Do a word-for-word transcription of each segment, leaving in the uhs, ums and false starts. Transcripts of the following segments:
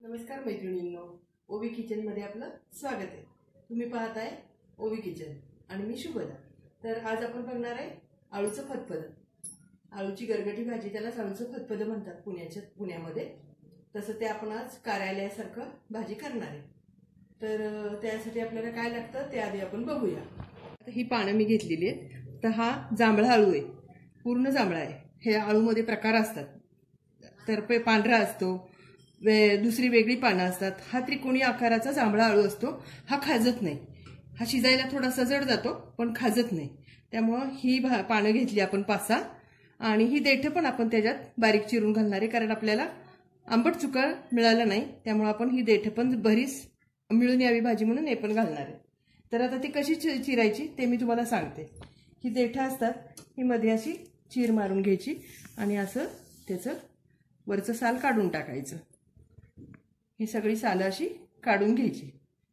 नमस्कार मैत्रिणींनो, ओवी किचन मध्ये आपलं स्वागत आहे। तुम्ही पाहताय ओवी किचन आणि मी शुभदा। तर आज आपण बघणार आहे आळूचं फतफद। आळूची गरगटी भाजी, त्याला आळूचं फतफद म्हणतात पुण्याच्या पुण्यामध्ये। तसं ते आपण आज कार्यालयासारखं भाजी करणार आहे। तर त्यासाठी आपल्याला काय लागतं ते आधी आपण बघूया। आता ही पानं मी घेतलेली आहेत। तर हा जांभळा आळू आहे, पूर्ण जांभळा आहे। हे आळूमध्ये प्रकार असतात, तर पांढरा असतो, वे दुसरी वेगळी पानं असतात। हा त्रिकोणी आकाराचा जांभळा आळू असतो। हा खाजत नाही, हा शिजायला थोडासा जड जातो पण खाजत नाही। त्यामुळे ही पानं घेतली आपण पाच सहा, आणि ही देठ पण आपण त्याच्यात बारीक चिरून घालणार आहे, कारण आपल्याला आंबट चुका मिळाला नाही, त्यामुळे आपण ही देठ पण भरीस मिळून यावी भाजी म्हणून हे पण घालणार आहे। तर आता ती कशी चिरायची ते मी तुम्हाला सांगते। ही देठ असतात, ही मध्ये अशी चीर मारून घ्यायची आणि असं त्याचं वरचं साल काढून टाकायचं। ही सगळी सालं अशी काढून घ्यायची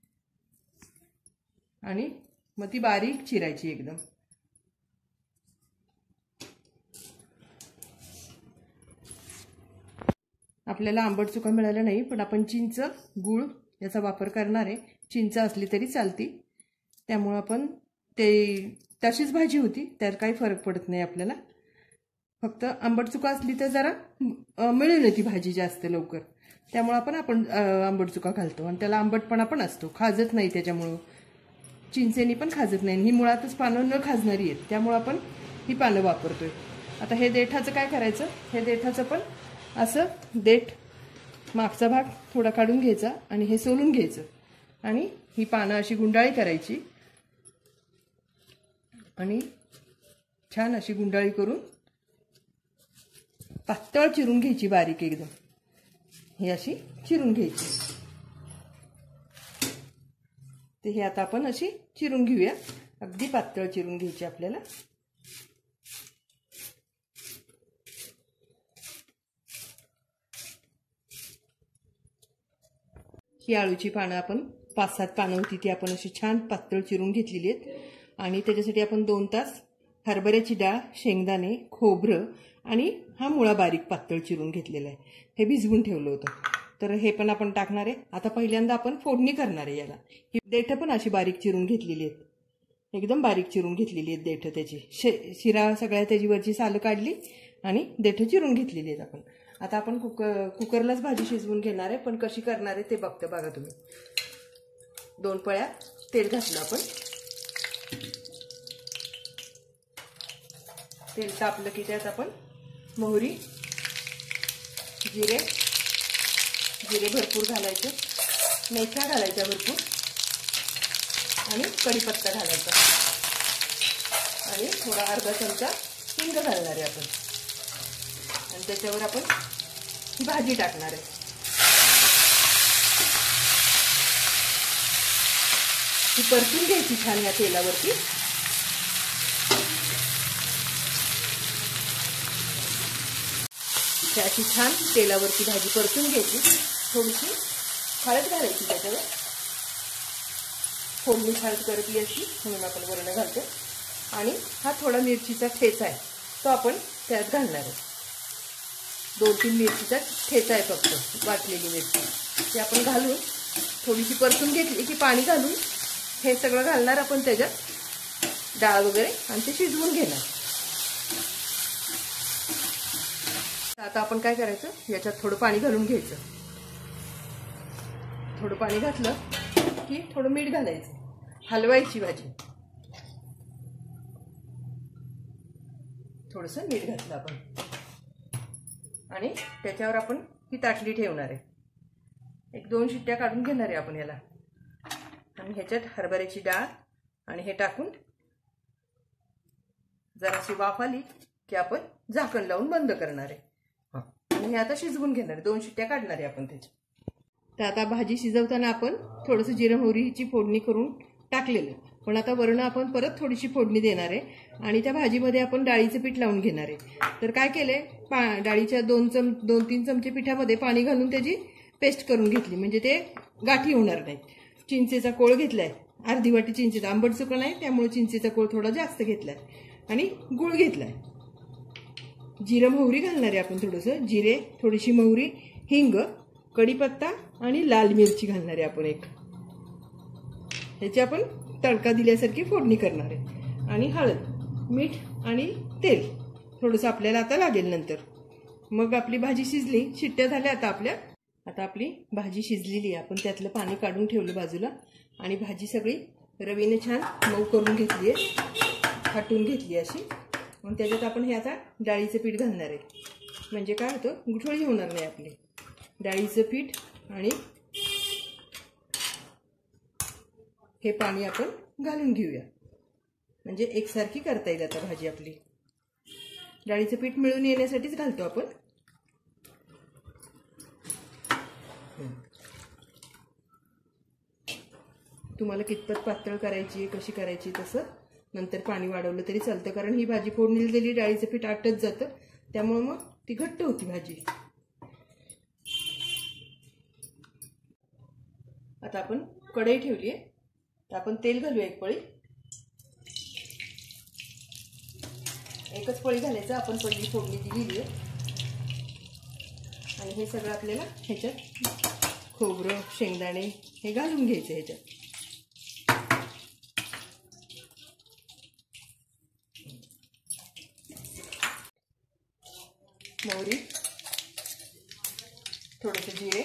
आणि मग ती बारीक चिरायची एकदम। आपल्याला आंबट चुका मिळाला नाही, पण आपण चिंच गूळ याचा वापर करणार आहे। चिंच असली तरी चालती, त्यामुळे आपण ते तशीच भाजी होती, त्यात काही फरक पडत नाही आपल्याला। फक्त आंबट चुका असली तर जरा मिळून येते भाजी जास्त लवकर, त्यामुळे आपण आपण आंबट चुका घालतो आणि त्याला आंबटपणा पण असतो, खाजत नाही। त्याच्यामुळे चिंचेनी पण खाजत नाही, ही मुळातच पानं न खाजणारी आहेत, त्यामुळे आपण ही पानं वापरतोय। आता हे देठाचं काय करायचं, हे देठाचं पण असं देठ मागचा भाग थोडा काढून घ्यायचा आणि हे सोलून घ्यायचं आणि ही पानं अशी गुंडाळी करायची आणि छान अशी गुंडाळी करून पातळ चिरून घ्यायची, बारीक एकदम ही अशी चिरून घ्यायची। ते हे आता आपण अशी चिरून घेऊया, अगदी पातळ चिरून घ्यायची आपल्याला। ही आळूची पानं आपण पाच सात पानं होती ती आपण अशी छान पातळ चिरून घेतलेली आहेत आणि त्याच्यासाठी आपण दोन तास हरभऱ्याची डाळ, शेंगदाणे, खोबरं आणि हा मुळा बारीक पातळ चिरून घेतलेला आहे, हे भिजवून ठेवलं होतं। तर हे पण आपण टाकणार आहे। आता पहिल्यांदा आपण फोडणी करणार आहे याला। ही देठ पण अशी बारीक चिरून घेतलेली आहेत, एकदम बारीक चिरून घेतलेली आहेत देठ। त्याची शिरा सगळ्या त्याची वरची सालं काढली आणि देठ चिरून घेतलेली आहेत आपण। आता आपण कुकर कुकरलाच भाजी शिजवून घेणार आहे, पण कशी करणार आहे ते बघते बघा तुम्ही। दोन पळ्या तेल घातलं आपण, तेल तापलं की त्यात आपण मोहरी, जिरे जिरे भरपूर घालायचे, मेथ्या घालायच्या भरपूर आणि कढीपत्ता घालायचा आणि थोडा अर्धा चमचा हिंग घालणार आहे आपण आणि त्याच्यावर आपण ही भाजी टाकणार आहे। ती परतून घ्यायची छान या तेलावरती। अशी छान तेलावरती भाजी परतून घ्यायची, थोडीशी हळद घालायची त्याच्यावर, फोडणी हळद करपली अशी म्हणून आपण वरण घालतो आणि हा थोडा मिरचीचा ठेचा आहे तो आपण त्यात घालणार आहे। दोन तीन मिरचीचा ठेचा आहे फक्त, वाटलेली मिरची, ती आपण घालून थोडीशी परतून घेतली की पाणी घालून हे सगळं घालणार आपण त्याच्यात, डाळ वगैरे, आणि ते शिजवून घेणार। आता आपण काय करायचं, याच्यात थोडं पाणी घालून घ्यायचं। थोडं पाणी घातलं की थोडं मीठ घालायचं, हलवायची भाजी। थोडंसं मीठ घातलं आपण आणि त्याच्यावर आपण ही ताटली ठेवणार आहे। एक दोन शिट्ट्या काढून घेणार आहे आपण याला आणि ह्याच्यात हरभऱ्याची डाळ आणि हे टाकून जराशी वाफ आली की आपण झाकण लावून बंद करणार आहे आणि हे आता शिजवून घेणार, दोन शिट्ट्या काढणार आहे आपण त्याची। तर आता भाजी शिजवताना आपण थोडंसं जिरे मोहरीची फोडणी करून टाकलेलं, पण आता वरण आपण परत थोडीशी फोडणी देणार आहे आणि त्या भाजीमध्ये आपण डाळीचं पीठ लावून घेणार आहे। तर काय केलंय, पा डाळीच्या दोन चम दोन तीन चमचे पिठामध्ये पाणी घालून त्याची पेस्ट करून घेतली, म्हणजे ते गाठी होणार नाहीत। चिंचेचा कोळ घेतलाय, अर्धी वाटी चिंचेचा, आंबट चुका नाही त्यामुळे चिंचेचा कोळ थोडा जास्त घेतलाय आणि गूळ घेतलाय। जिरं मोहरी घालणार आहे आपण, थोडंसं जिरे, थोडीशी मोहरी, हिंग, कढीपत्ता आणि लाल मिरची घालणार आहे आपण एक. ह्याची आपण तडका दिल्यासारखी फोडणी करणार आहे. आणि हळद, मीठ आणि तेल थोडंसं आपल्याला आता लागेल नंतर. मग आपली भाजी शिजली, शिट्ट्या झाल्या आता आपल्या. आता आपली भाजी शिजलेली आहे. आपण त्यातलं पाणी काढून ठेवलं बाजूला आणि भाजी सगळी रवीने छान मऊ करून घेतली आहे, फाटून घेतली अशी. मग त्याच्यात आपण हे आता डाळीचं पीठ घालणार आहे. म्हणजे काय होतं, गुठळी होणार नाही आपली. डाळीचं पीठ आणि हे पाणी आपण घालून घेऊया, म्हणजे एकसारखी करता येईल आता भाजी आपली. डाळीचं पीठ मिळून येण्यासाठीच घालतो आपण. तुम्हाला कितपत पातळ करायची, कशी करायची तसं नंतर पाणी वाढवलं तरी चालतं, कारण ही भाजी फोडणीला दिली डाळीचं पीठ आटत जातं, त्यामुळे मग ती घट्ट होती भाजी. आता आपण कढई ठेवली आहे, तर आपण तेल घालूया एक पळी. एकच पळी घालायचं, आपण पहिली फोडणी दिलेली आहे. आणि हे सगळं आपल्याला ह्याच्यात खोबरं, शेंगदाणे हे घालून घ्यायचं ह्याच्यात. मोहरी, थोडेसे जिरे,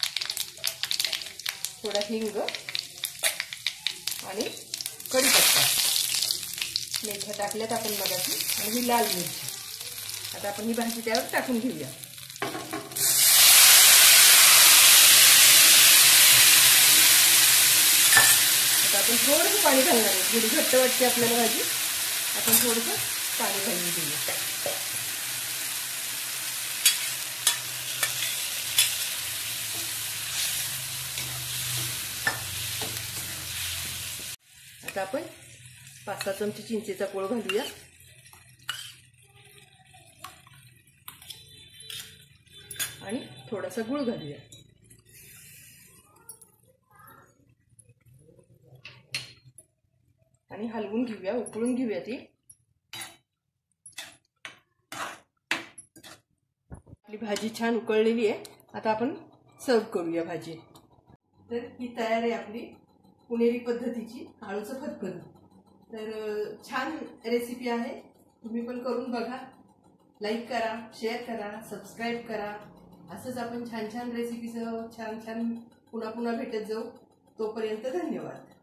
थोडा हिंग आणि कढीपत्ता, मेथ्या टाकल्यात आपण मगाशी, आणि ही लाल मिरची. आता आपण ही भाजी त्यावर टाकून घेऊया. आता आपण थोडंसं पाणी घालणार आहे. थोडी घट्ट वाटते आपल्याला भाजी, आपण थोडंसं पाणी घालून घेऊया. आता आपण पाच सहा चमचे चिंचेचा कोळ घालूया. आणि थोडासा गुळ घालूया. आणि हलवून घेऊया, उकळून घेऊया ती. आपली भाजी छान उकळलेली आहे. आता आपण सर्व करूया भाजी. तर ही तयार आहे आपली पुणेरी पद्धतीची आळूचं फतफद. तर छान रेसिपी आहे, तुम्ही पण करून बघा. लाईक करा, शेअर करा, सबस्क्राईब करा. असंच आपण छान छान रेसिपीसह छान छान पुन्हा पुन्हा भेटत जाऊ. तोपर्यंत धन्यवाद.